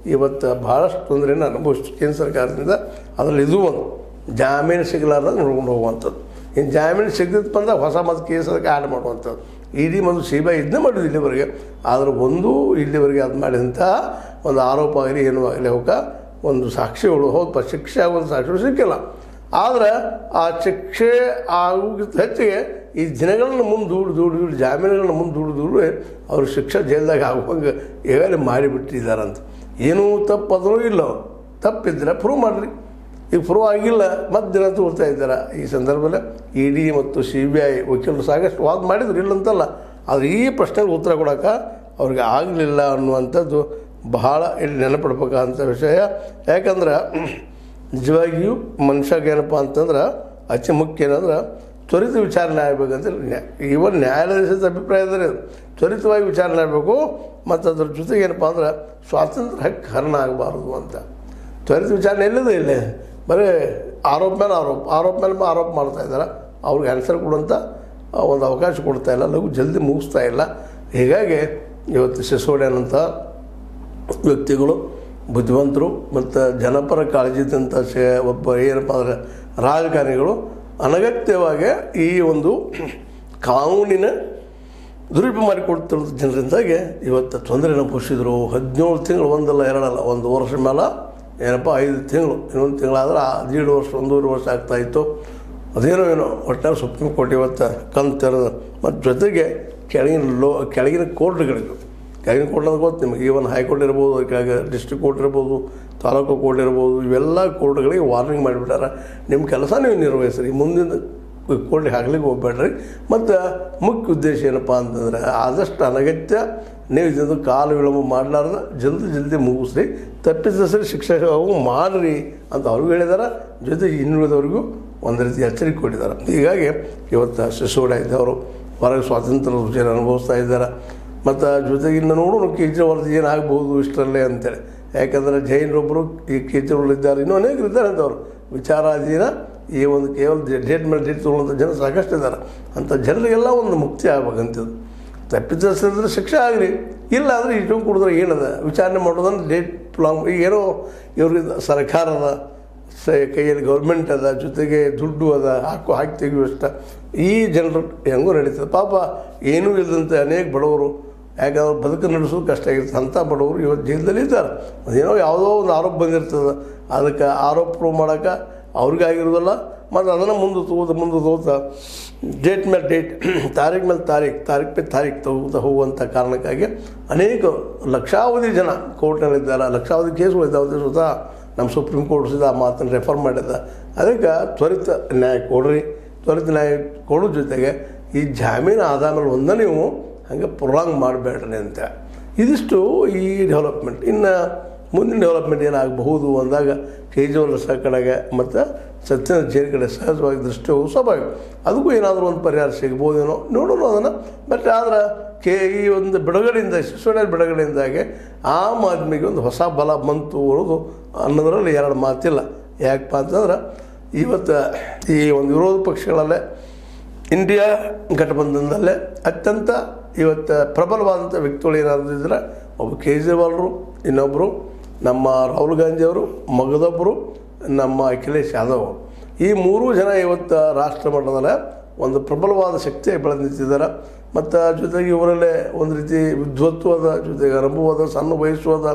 ಇವತ್ತು ಭಾಳಷ್ಟು ತೊಂದರೆಯನ್ನು ಅನುಭವಿಸ್ತು ಕೇಂದ್ರ ಸರ್ಕಾರದಿಂದ. ಅದರಲ್ಲಿ ಇದು ಒಂದು ಜಾಮೀನು ಸಿಗಲಾರ್ದಾಗ ನೋಡ್ಕೊಂಡು ಹೋಗುವಂಥದ್ದು. ಇನ್ನು ಜಾಮೀನು ಸಿಗದಿತ್ತು ಬಂದಾಗ ಹೊಸ ಮತ್ತು ಕೇಸ್ ಅದಕ್ಕೆ ಆ್ಯಡ್ ಮಾಡುವಂಥದ್ದು. ಇಡೀ ಮತ್ತು CBI ಇದನ್ನೇ ಮಾಡಿದ್ದು ಇಲ್ಲಿವರೆಗೆ. ಆದರೆ ಇಲ್ಲಿವರೆಗೆ ಅದು ಮಾಡಿದಂಥ ಒಂದು ಆರೋಪ ಆಗಲಿ ಏನೂ ಆಗಲಿ ಅವಕ್ಕೆ ಒಂದು ಸಾಕ್ಷಿಗಳು ಹೌದಪ್ಪ ಶಿಕ್ಷೆ ಆಗೋದು ಸಾಕ್ಷಿಗಳು ಸಿಕ್ಕಿಲ್ಲ. ಆದರೆ ಆ ಶಿಕ್ಷೆ ಆಗೋಕ್ಕಿಂತ ಹೆಚ್ಚಿಗೆ ಈ ದಿನಗಳನ್ನು ಮುಂದೆ ದೂಡು ಜಾಮೀನುಗಳನ್ನ ಮುಂದೆ ದೂಡು ಅವ್ರ ಶಿಕ್ಷೆ ಜೈಲ್ದಾಗ ಆಗುವಂಗೆ ಈಗಾಗಲೇ ಮಾಡಿಬಿಟ್ಟಿದ್ದಾರಂತ. ಏನೂ ತಪ್ಪದರೂ ಇಲ್ಲ, ತಪ್ಪಿದ್ರೆ ಪ್ರೂವ್ ಮಾಡಿರಿ. ಈಗ ಪ್ರೂವ್ ಆಗಿಲ್ಲ ಮತ್ತೆ ದಿನ ತೋರ್ತಾ ಇದ್ದಾರೆ. ಈ ಸಂದರ್ಭದಲ್ಲಿ ED ಮತ್ತು CBI ವಕೀಲರು ಸಾಕಷ್ಟು ವಾದ ಮಾಡಿದ್ರು, ಇಲ್ಲಂತಲ್ಲ. ಆದರೆ ಈ ಪ್ರಶ್ನೆಗೆ ಉತ್ತರ ಕೊಡೋಕೆ ಅವ್ರಿಗೆ ಆಗಲಿಲ್ಲ ಅನ್ನುವಂಥದ್ದು ಬಹಳ ಇಲ್ಲಿ ನೆನಪಿಡ್ಬೇಕಂತ ವಿಷಯ. ಯಾಕಂದ್ರೆ ನಿಜವಾಗಿಯೂ ಮನುಷ್ಯಗೆ ಏನಪ್ಪ ಅಂತಂದ್ರೆ ಅತಿ ಮುಖ್ಯ ಏನಂದ್ರೆ ತ್ವರಿತ ವಿಚಾರಣೆ ಆಗಬೇಕಂತ ಇವನ್ ನ್ಯಾಯಾಲಯದ ಅಭಿಪ್ರಾಯದಲ್ಲಿ ತ್ವರಿತವಾಗಿ ವಿಚಾರಣೆ ಆಗಬೇಕು. ಮತ್ತು ಅದ್ರ ಜೊತೆಗೆ ಏನಪ್ಪ ಅಂದ್ರೆ ಸ್ವಾತಂತ್ರ್ಯ ಹಕ್ಕು ಹರಣ ಆಗಬಾರ್ದು ಅಂತ. ತ್ವರಿತ ವಿಚಾರಣೆ ಎಲ್ಲದೇ ಇಲ್ಲ, ಬರೀ ಆರೋಪ ಮೇಲೆ ಆರೋಪ ಮಾಡ್ತಾಯಿದ್ದಾರೆ. ಅವ್ರಿಗೆ ಆನ್ಸರ್ ಕೊಡುವಂಥ ಒಂದು ಅವಕಾಶ ಕೊಡ್ತಾಯಿಲ್ಲ, ಲಘು ಜಲ್ದಿ ಮುಗಿಸ್ತಾ ಇಲ್ಲ. ಹೀಗಾಗಿ ಇವತ್ತು ಸಿಸೋಡಿಯನ್ನಂಥ ವ್ಯಕ್ತಿಗಳು ಬುದ್ಧಿವಂತರು ಮತ್ತು ಜನಪರ ಕಾಳಜಿದಂಥ ಒಬ್ಬ ಏನಪ್ಪ ಅಂದರೆ ರಾಜಕಾರಣಿಗಳು ಅನಗತ್ಯವಾಗಿ ಈ ಒಂದು ಕಾನೂನಿನ ದುರುಪಯೋಗ ಮಾಡಿಕೊಡ್ತಿರೋ ಜನರಿಂದಾಗಿ ಇವತ್ತು ತೊಂದರೆ ಅನುಭವಿಸಿದ್ರು. 17 ತಿಂಗಳು, ಒಂದಲ್ಲ ಎರಡಲ್ಲ, 1 ವರ್ಷ ಮೇಲೆ ಏನಪ್ಪ 5 ತಿಂಗಳು, ಇನ್ನೊಂದು ತಿಂಗಳಾದ್ರೆ 1.5 ವರ್ಷ 1.5 ವರ್ಷ ಆಗ್ತಾಯಿತ್ತು. ಅದೇನೋ ಒಟ್ಟಾರೆ ಸುಪ್ರೀಂ ಕೋರ್ಟ್ ಇವತ್ತು ಕಣ್ ತೆರೆದು ಮತ್ತು ಜೊತೆಗೆ ಕೆಳಗಿನ ಕೋರ್ಟ್ಗಳಿಗೂ ಕೆಳಗಿನ ಕೋರ್ಟ್ ಅಂತ ಗೊತ್ತು ನಿಮಗೆ. ಈವನ್ ಹೈಕೋರ್ಟ್ ಇರ್ಬೋದು, ಕೆಳಗೆ ಡಿಸ್ಟ್ರಿಕ್ಟ್ ಕೋರ್ಟ್ ಇರ್ಬೋದು, ತಾಲೂಕು ಕೋರ್ಟ್ ಇರ್ಬೋದು, ಇವೆಲ್ಲ ಕೋರ್ಟ್ಗಳಿಗೆ ವಾರ್ನಿಂಗ್ ಮಾಡಿಬಿಟ್ಟಾರೆ. ನಿಮ್ಮ ಕೆಲಸ ನೀವು ನಿರ್ವಹಿಸ್ರಿ, ಮುಂದಿನ ಕೋರ್ಟಿಗೆ ಹಾಕ್ಲಿಕ್ಕೆ ಹೋಗ್ಬೇಡ್ರಿ. ಮತ್ತು ಮುಖ್ಯ ಉದ್ದೇಶ ಏನಪ್ಪ ಅಂತಂದರೆ ಆದಷ್ಟು ಅನಗತ್ಯ ನೀವು ಇದನ್ನು ಕಾಲು ವಿಳಂಬ ಮಾಡಲಾರ್ದ ಜಲ್ದಿ ಮುಗಿಸ್ರಿ, ತಪ್ಪಿಸರಿ ಶಿಕ್ಷೆ ಮಾಡಿರಿ ಅಂತ ಅವ್ರಿಗೂ ಹೇಳಿದ್ದಾರೆ. ಜೊತೆಗೆ ಇನ್ನುಳಿದವ್ರಿಗೂ ಒಂದು ರೀತಿ ಎಚ್ಚರಿಕೆ ಕೊಟ್ಟಿದ್ದಾರೆ. ಹೀಗಾಗಿ ಇವತ್ತು ಸಿಸೋಡಿಯಾ ಇದ್ದವರು ಹೊರಗೆ ಸ್ವಾತಂತ್ರ್ಯ ರುಚಿಯನ್ನು ಅನುಭವಿಸ್ತಾ ಇದ್ದಾರೆ. ಮತ್ತು ಜೊತೆಗೆ ಇನ್ನು ನೋಡೋಣ ಕೇಜ್ರಿವಾಲ್ ಏನಾಗ್ಬೋದು ಇಷ್ಟರಲ್ಲೇ ಅಂತೇಳಿ. ಯಾಕಂದರೆ ಜೈನರೊಬ್ಬರು ಈ ಕೇಜ್ರಿವಾಲ್ ಇದ್ದಾರೆ, ಇನ್ನೂ ಅನೇಕರು ಇದ್ದಾರೆ ಅಂತವ್ರು ವಿಚಾರಾಧೀನ ಈ ಒಂದು ಕೇವಲ ಡೇಟ್ ಮೇಲೆ ಡೇಟ್ ತೊಗೊಳ್ಳೋಂಥ ಜನ ಸಾಕಷ್ಟು ಇದ್ದಾರೆ. ಅಂಥ ಜನರಿಗೆಲ್ಲ ಒಂದು ಮುಕ್ತಿ ಆಗ್ಬೇಕಂತಿದ್ದು. ತಪ್ಪಿದ್ರೆ ಶಿಕ್ಷೆ ಆಗಲಿ, ಇಲ್ಲ ಅಂದರೆ ಇಟ್ಕೊಂಡು ಕುಡಿದ್ರೆ ಏನದ ವಿಚಾರಣೆ ಮಾಡೋದನ್ನು ಡೇಟ್ ಲಾಂಗ್. ಈಗೇನೋ ಇವ್ರಿಗೆ ಸರ್ಕಾರದ ಕೈಯಲ್ಲಿ ಗೌರ್ಮೆಂಟ್ ಅದ, ಜೊತೆಗೆ ದುಡ್ಡು ಅದ, ಹಾಕಿ ತೆಗೆಯುವಷ್ಟ ಈ ಜನರು ಹೆಂಗೂ ನಡೀತದೆ. ಪಾಪ ಏನೂ ಇಲ್ಲದಂತೆ ಅನೇಕ ಬಡವರು, ಯಾಕಂದ್ರೆ ಬದುಕು ನಡೆಸೋದು ಕಷ್ಟ ಆಗಿರ್ತದೆ. ಅಂಥ ಬಡವರು ಇವತ್ತು ಜೈಲದಲ್ಲಿ ಇದ್ದಾರೆ. ಅದೇನೋ ಯಾವುದೋ ಒಂದು ಆರೋಪ ಬಂದಿರ್ತದೆ, ಅದಕ್ಕೆ ಆರೋಪ ಪ್ರೂವ್ ಮಾಡೋಕೆ ಅವ್ರಿಗಾಗಿರೋದಲ್ಲ. ಮತ್ತು ಅದನ್ನು ಮುಂದೆ ತಗೋತಾ ಡೇಟ್ ಮೇಲೆ ಡೇಟ್, ತಾರೀಖು ಮೇಲೆ ತಾರೀಖು ತಗೋತಾ ಹೋಗುವಂಥ ಕಾರಣಕ್ಕಾಗಿ ಅನೇಕ ಲಕ್ಷಾವಧಿ ಜನ ಕೋರ್ಟ್ನಲ್ಲಿದ್ದಾರೆ. ಲಕ್ಷಾವಧಿ ಕೇಸ್ಗಳಿದ್ದಾವೆ. ಸ್ವತಃ ನಮ್ಮ ಸುಪ್ರೀಂ ಕೋರ್ಟ್ ಸಹ ಆ ಮಾತನ್ನು ರೆಫರ್ ಮಾಡಿದ್ದ. ಅದಕ್ಕೆ ತ್ವರಿತ ನ್ಯಾಯ ಕೊಡ್ರಿ. ತ್ವರಿತ ನ್ಯಾಯ ಕೊಡೋ ಜೊತೆಗೆ ಈ ಜಾಮೀನು ಆದ ಮೇಲೆ ಒಂದೇ ನೀವು ಹಾಗೆ ಪ್ರೊಲಾಂಗ್ ಮಾಡಬೇಡ್ರಿ ಅಂತ. ಇದಿಷ್ಟು ಈ ಡೆವಲಪ್ಮೆಂಟ್. ಇನ್ನು ಮುಂದಿನ ಡೆವಲಪ್ಮೆಂಟ್ ಏನಾಗಬಹುದು ಅಂದಾಗ ಕೇಜ್ರಿವಾಲ್ ಸಹ ಕಡೆಗೆ ಮತ್ತು ಸತ್ಯೇಂದ್ರ ಜೈನ್ ಕಡೆ ಸಹಜವಾಗಿ ದೃಷ್ಟಿ ಸ್ವಾಭಾವಿಕ. ಅದಕ್ಕೂ ಏನಾದರೂ ಒಂದು ಪರಿಹಾರ ಸಿಗ್ಬೋದೇನೋ ನೋಡೋಣ ಅದನ್ನು. ಬಟ್ ಆದ್ರೆ ಈ ಒಂದು ಬಿಡುಗಡೆಯಿಂದ ಸಿಸೋಡಿಯಾ ಬಿಡುಗಡೆಯಿಂದಾಗಿ ಆಮ್ ಆದ್ಮಿಗೆ ಒಂದು ಹೊಸ ಬಲ ಬಂತು ಅನ್ನೋದ್ರಲ್ಲಿ ಎರಡು ಮಾತಿಲ್ಲ. ಯಾಕಪ್ಪ ಅಂತಂದ್ರೆ ಇವತ್ತು ಈ ಒಂದು ವಿರೋಧ ಪಕ್ಷಗಳಲ್ಲೇ ಇಂಡಿಯಾ ಘಟಬಂಧನದಲ್ಲೇ ಅತ್ಯಂತ ಇವತ್ತು ಪ್ರಬಲವಾದಂಥ ವ್ಯಕ್ತಿಗಳು ಏನಾದರೂ ಇದ್ದರೆ ಒಬ್ಬ ಕೇಜ್ರಿವಾಲ್ರು, ಇನ್ನೊಬ್ಬರು ನಮ್ಮ ರಾಹುಲ್ ಗಾಂಧಿಯವರು, ಮಗದೊಬ್ಬರು ನಮ್ಮ ಅಖಿಲೇಶ್ ಯಾದವ್. ಈ 3 ಜನ ಇವತ್ತು ರಾಷ್ಟ್ರ ಮಟ್ಟದಲ್ಲೇ ಒಂದು ಪ್ರಬಲವಾದ ಶಕ್ತಿಯಾಗಿ ಬೆಳೆದು ನಿಂತಿದ್ದಾರೆ. ಮತ್ತು ಜೊತೆಗೆ ಇವರಲ್ಲೇ ಒಂದು ರೀತಿ ವಿದ್ವತ್ವದ ಜೊತೆಗೆ ಅನುಭವದ, ಸಣ್ಣ ವಯಸ್ಸು ಅದ,